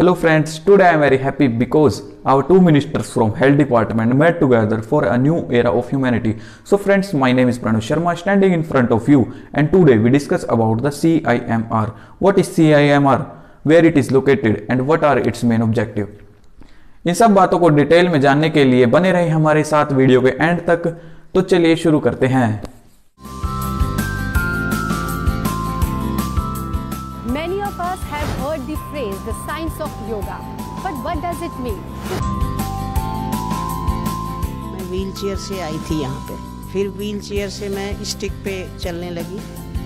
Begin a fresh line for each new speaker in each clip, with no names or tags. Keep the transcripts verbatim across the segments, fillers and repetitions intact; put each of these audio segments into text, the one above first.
Hello friends, today I am very happy because our two ministers from health department met together for a new era of humanity. So friends, my name is Pranav Sharma standing in front of you, and today we discuss about the C I M R. What is C I M R, where it is located and what are its main objective. इन सब बातों को detail में जानने के लिए बने रहे हमारे साथ वीडियो के एंड तक। तो चलिए शुरू करते हैं।
Many of us have heard the phrase the science of yoga, but what does it mean?
मैं व्हीलचेयर से आई थी यहाँ पे, फिर व्हीलचेयर से मैं स्टिक पे चलने लगी।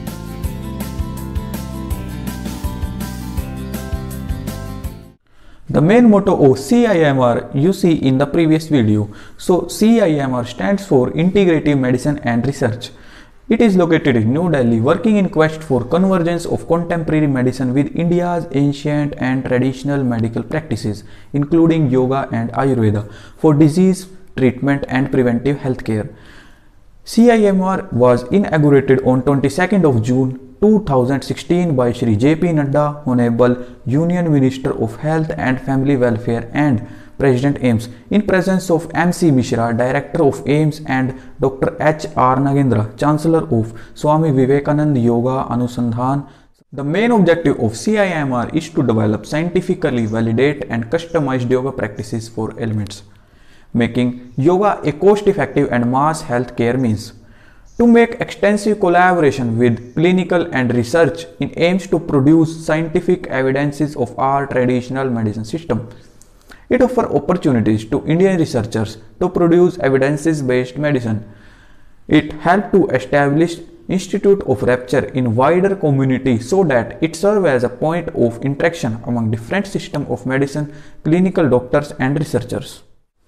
The main motto of C I M R you see in the previous video. So C I M R stands for Integrative Medicine and Research. It is located in New Delhi, working in quest for convergence of contemporary medicine with India's ancient and traditional medical practices, including yoga and Ayurveda, for disease treatment and preventive health care. C I M R was inaugurated on twenty-second of June two thousand sixteen by Shri J P Nadda, Honorable Union Minister of Health and Family Welfare and President AIIMS, in presence of M C Mishra, Director of AIIMS, and Doctor H R Nagendra, Chancellor of Swami Vivekananda Yoga Anusandhan. The main objective of C I M R is to develop scientifically validate and customized yoga practices for ailments, making yoga a cost-effective and mass health care means. To make extensive collaboration with clinical and research in aims to produce scientific evidences of our traditional medicine system. It offers opportunities to Indian researchers to produce evidence-based medicine. It helps to establish Institute of Rupture in wider community so that it serves as a point of interaction among different systems of medicine, clinical doctors and researchers.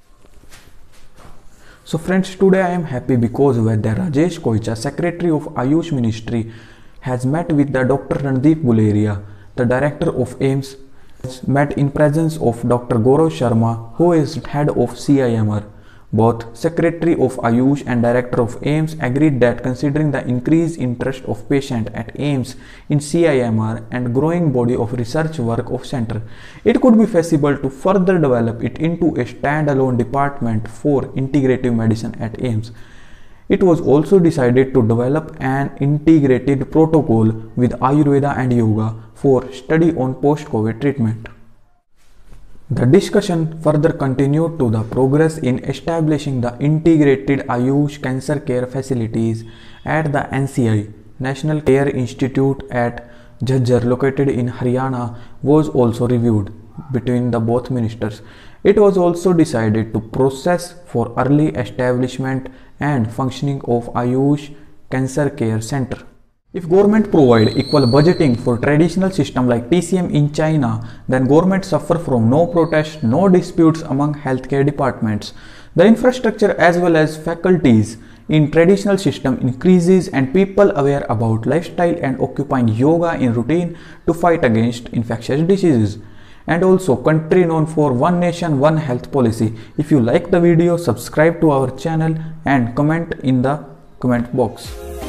So friends, today I am happy because Vaidya Rajesh Koicha, Secretary of Ayush Ministry, has met with the Doctor Randeep Guleria, the Director of AIIMS, met in presence of Doctor Gaurav Sharma, who is head of C I M R. Both Secretary of Ayush and Director of AIIMS agreed that considering the increased interest of patients at AIIMS in C I M R and growing body of research work of center, it could be feasible to further develop it into a standalone department for integrative medicine at AIIMS. It was also decided to develop an integrated protocol with Ayurveda and Yoga for study on post-COVID treatment. The discussion further continued to the progress in establishing the integrated Ayush cancer care facilities at the N C I, National Care Institute at Jhajjar, located in Haryana, was also reviewed between the both ministers. It was also decided to process for early establishment and functioning of Ayush Cancer Care Center. If government provide equal budgeting for traditional system like T C M in China, then government suffer from no protest, no disputes among healthcare departments. The infrastructure as well as faculties in traditional system increases and people aware about lifestyle and occupying yoga in routine to fight against infectious diseases. And also country known for one nation, one health policy. If you like the video, subscribe to our channel and comment in the comment box.